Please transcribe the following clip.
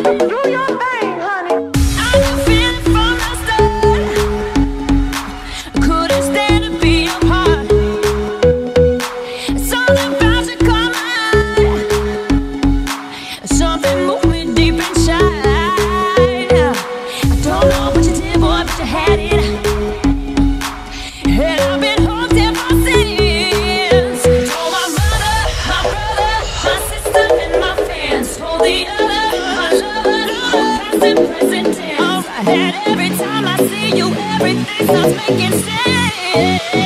Do your thing, honey. I could feel it from the start. Couldn't stand to be apart. Something about you caught my eye. Something moved me deep inside. I don't know what you did, boy, but you had it. And I've been hooked ever since. Told my mother, my brother, my sister, and my fans. Told the other, my lover, past and present tense. That every time I see you, everything starts making sense.